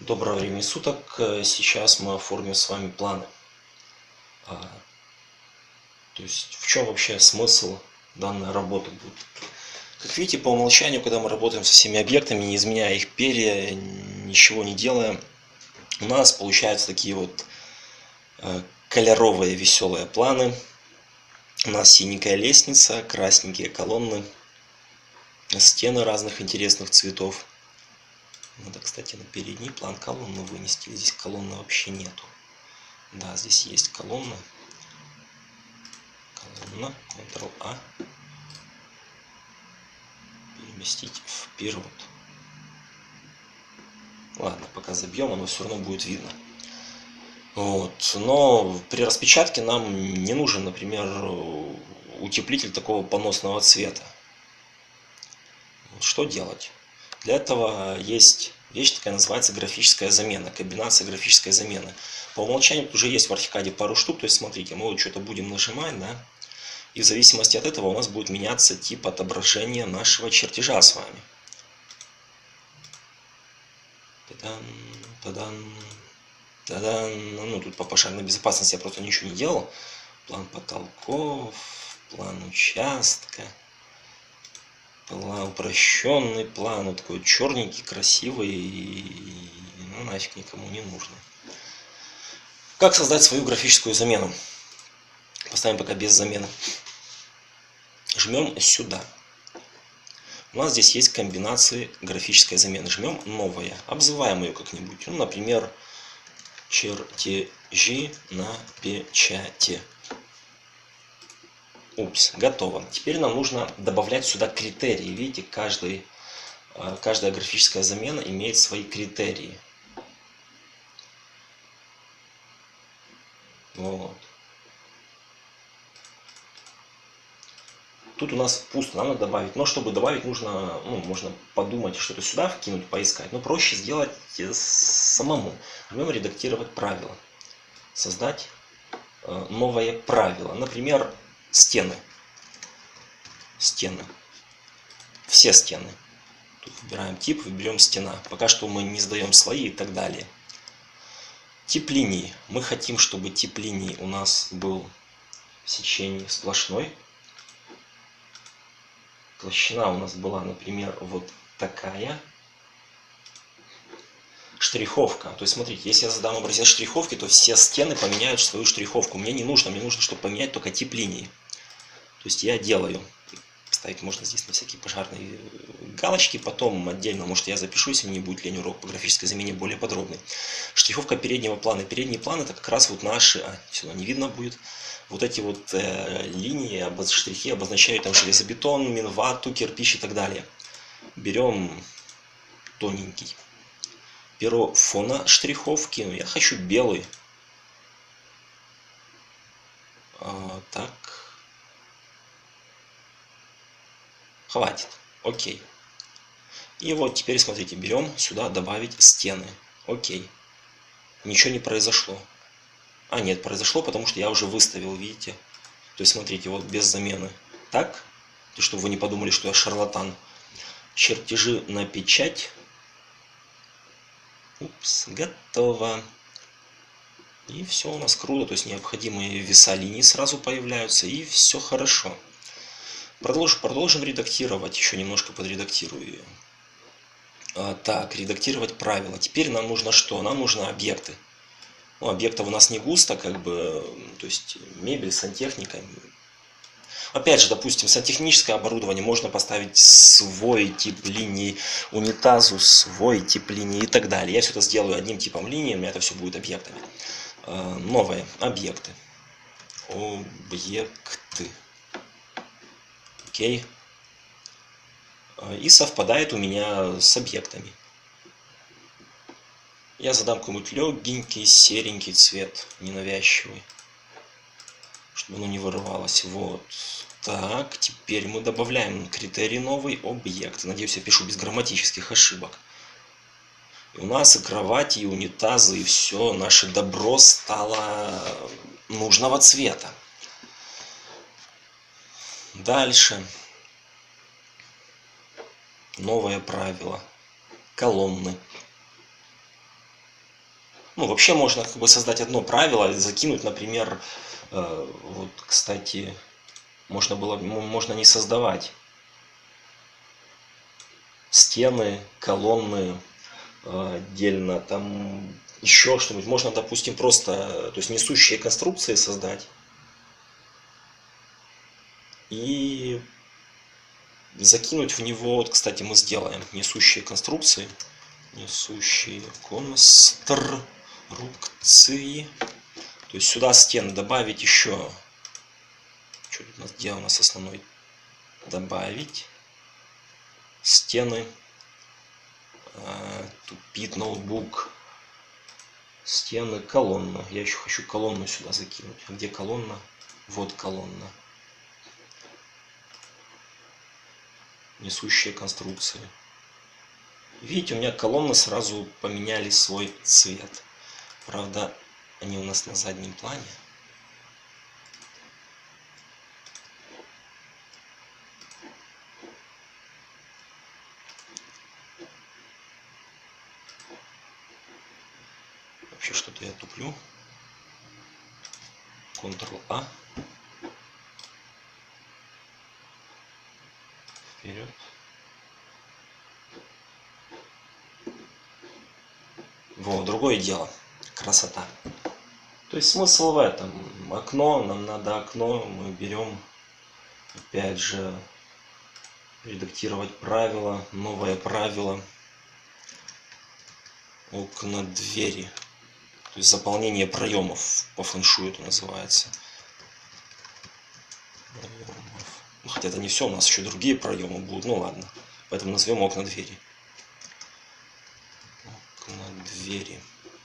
Доброго времени суток. Сейчас мы оформим с вами планы. То есть в чем вообще смысл данной работы будет? Как видите, по умолчанию, когда мы работаем со всеми объектами, не изменяя их перья, ничего не делая, у нас получаются такие вот кольоровые веселые планы. У нас синенькая лестница, красненькие колонны, стены разных интересных цветов. Надо, кстати, на передний план колонны вынести. Здесь колонны вообще нету. Да, здесь есть колонна. Колонна. Ctrl-A. Переместить вперед. Ладно, пока забьем, оно все равно будет видно. Вот. Но при распечатке нам не нужен, например, утеплитель такого поносного цвета. Вот что делать? Для этого есть вещь такая, называется графическая замена, комбинация графической замены. По умолчанию уже есть в Архикаде пару штук, то есть смотрите, мы вот что-то будем нажимать, да, и в зависимости от этого у нас будет меняться тип отображения нашего чертежа с вами. Та-дан, та-дан, та-дан. Ну, тут по пожарной безопасности я просто ничего не делал. План потолков, план участка. Упрощенный план, вот такой черненький, красивый, ну нафиг никому не нужно. Как создать свою графическую замену? Поставим пока без замены. Жмем сюда. У нас здесь есть комбинации графической замены. Жмем новое, обзываем ее как-нибудь. Ну, например, чертежи на печати. Упс, готово. Теперь нам нужно добавлять сюда критерии. Видите, каждая графическая замена имеет свои критерии. Вот. Тут у нас пусто, нам надо добавить. Но чтобы добавить, нужно, можно подумать, что-то сюда вкинуть, поискать. Но проще сделать самому. Жмем редактировать правила. Создать новое правило. Например, стены. Стены. Все стены. Тут выбираем тип, выберем стена. Пока что мы не сдаем слои и так далее. Тип линии. Мы хотим, чтобы тип линии у нас был в сечении сплошной. Толщина у нас была, например, вот такая. Штриховка. То есть, смотрите, если я задам образец штриховки, то все стены поменяют свою штриховку. Мне не нужно, чтобы поменять только тип линии. То есть я делаю. Ставить можно здесь на всякие пожарные галочки. Потом отдельно, может, я запишу, если мне будет лень, урок по графической замене более подробный. Штриховка переднего плана. Передний план это как раз вот наши, сюда не видно будет. Вот эти вот линии, штрихи обозначают там железобетон, минвату, кирпич и так далее. Берем тоненький. Перо фона штриховки. Ну, я хочу белый. Так. Хватит. Окей. И вот теперь, смотрите, берем сюда добавить стены. Окей. Ничего не произошло. Нет, произошло, потому что я уже выставил, видите. То есть, смотрите, вот без замены. Так. Чтобы вы не подумали, что я шарлатан. Чертежи на печать. Упс, готово. И все у нас круто. То есть, необходимые веса линий сразу появляются. И все хорошо. Продолжим редактировать. Еще немножко подредактирую ее. Так, редактировать правила. Теперь нам нужно что? Нам нужны объекты. Ну, объектов у нас не густо, как бы, то есть мебель, сантехника. Опять же, допустим, сантехническое оборудование можно поставить свой тип линий, унитазу свой тип линий и так далее. Я все это сделаю одним типом линии, у меня это все будет объектами. Новые объекты. Объекты. Окей. И совпадает у меня с объектами. Я задам какой-нибудь легенький, серенький цвет, ненавязчивый, чтобы оно не вырывалось. Вот. Так, теперь мы добавляем критерий новый, объект. Надеюсь, я пишу без грамматических ошибок. И у нас и кровати, и унитазы, и все, наше добро стало нужного цвета. Дальше. Новое правило. Колонны. Ну, вообще можно как бы создать одно правило и закинуть, например, вот, кстати, можно не создавать стены, колонны отдельно, там еще что-нибудь. Можно, допустим, просто, то есть несущие конструкции создать и закинуть в него, вот, кстати, мы сделаем несущие конструкции, несущие конструкции. То есть сюда стены добавить еще. Что тут у нас, где у нас основной? Добавить стены. Тупит ноутбук. Стены, колонна. Я еще хочу колонну сюда закинуть. А где колонна? Вот колонна. Несущие конструкции. Видите, у меня колонны сразу поменяли свой цвет. Правда, они у нас на заднем плане. Вообще что-то я туплю. Ctrl-A. Вперед. Вот, другое дело. Красота. То есть смысл в этом. Окно, нам надо окно, мы берем, опять же, редактировать правила, новое правило. Окна, двери. То есть заполнение проемов по фэншую это называется. Ну, хотя это не все, у нас еще другие проемы будут. Ну ладно. Поэтому назовем окна, двери. Окна, двери.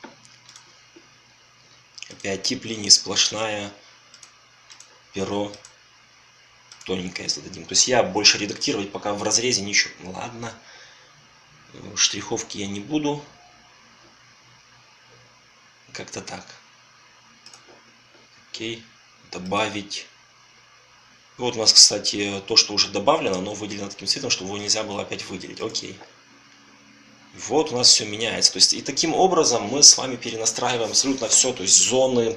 Опять тип линии сплошная. Перо тоненькое зададим. То есть я больше редактировать пока в разрезе ничего. Ладно. Штриховки я не буду. Как-то так. Окей. Добавить. Вот у нас, кстати, то, что уже добавлено, оно выделено таким цветом, чтобы его нельзя было опять выделить. Окей. Вот у нас все меняется. То есть и таким образом мы с вами перенастраиваем абсолютно все. То есть зоны,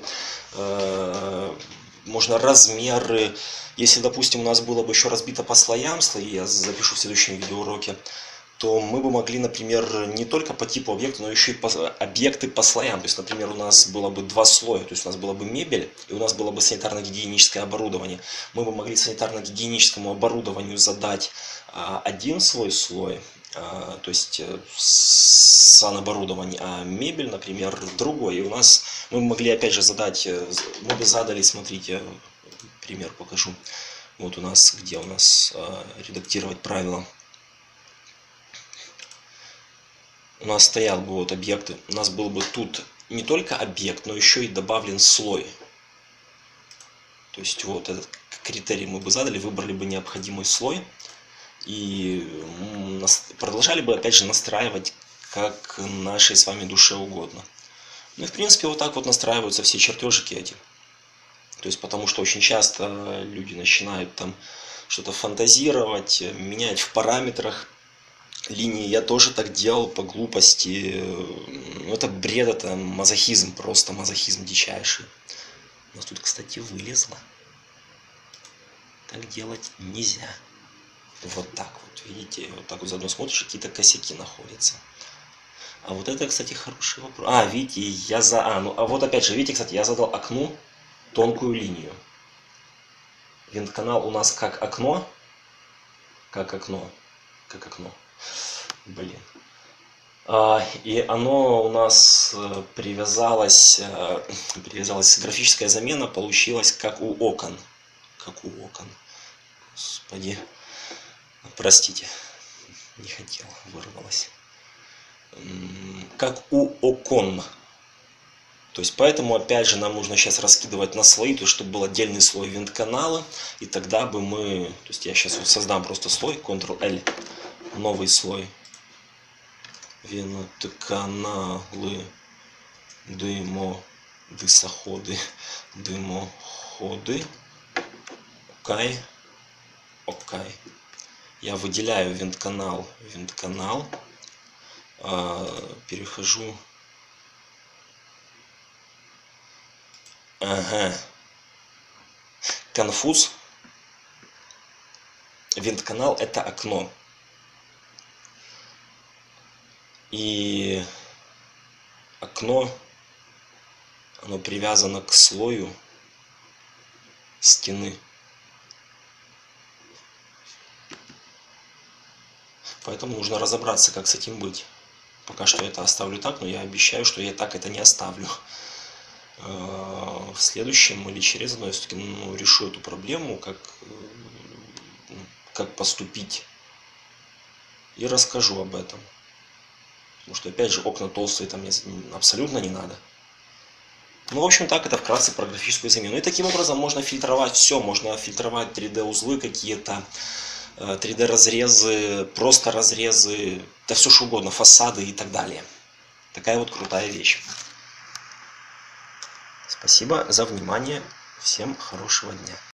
можно размеры. Если, допустим, у нас было бы еще разбито по слоям, слои я запишу в следующем видеоуроке, то мы бы могли, например, не только по типу объекта, но еще и объекты по слоям. То есть, например, у нас было бы два слоя, то есть у нас была бы мебель, и у нас было бы санитарно-гигиеническое оборудование. Мы бы могли санитарно-гигиеническому оборудованию задать один слой, то есть саноборудование, а мебель, например, другой. И у нас мы могли опять же задать, мы бы задали, смотрите, пример покажу. Вот у нас, где у нас редактировать правила. У нас стоял бы вот объекты, у нас был бы тут не только объект, но еще и добавлен слой. То есть вот этот критерий мы бы задали, выбрали бы необходимый слой и продолжали бы опять же настраивать как нашей с вами душе угодно. Ну и в принципе вот так вот настраиваются все чертежики эти. То есть потому что очень часто люди начинают там что-то фантазировать, менять в параметрах линии. Я тоже так делал по глупости. Ну, это бред, это мазохизм, просто мазохизм дичайший. У нас тут, кстати, вылезло. Так делать нельзя. Вот так вот, видите, вот так вот заодно смотришь, какие-то косяки находятся. А вот это, кстати, хороший вопрос. Видите, вот опять же, видите, кстати, я задал окну тонкую линию. Винтканал у нас как окно. Блин. И оно у нас привязалась графическая замена, получилась как у окон. Господи, простите, не хотел, вырвалось. Как у окон. То есть поэтому опять же нам нужно сейчас раскидывать на слои, то есть чтобы был отдельный слой винтканала, и тогда бы мы, то есть я сейчас вот создам просто слой, Ctrl-L, новый слой. Винтканалы, дымоходы. Окей. Я выделяю винтканал, перехожу Ага. Конфуз. Вентканал — это окно. И окно, оно привязано к слою стены. Поэтому нужно разобраться, как с этим быть. Пока что я это оставлю так, но я обещаю, что я так это не оставлю. В следующем или через одно я все-таки решу эту проблему, как поступить. И расскажу об этом. Потому что, опять же, окна толстые там мне абсолютно не надо. Ну, в общем, так, это вкратце про графическую замену. И таким образом можно фильтровать все. Можно фильтровать 3D-узлы какие-то, 3D-разрезы, просто разрезы, да все что угодно, фасады и так далее. Такая вот крутая вещь. Спасибо за внимание. Всем хорошего дня.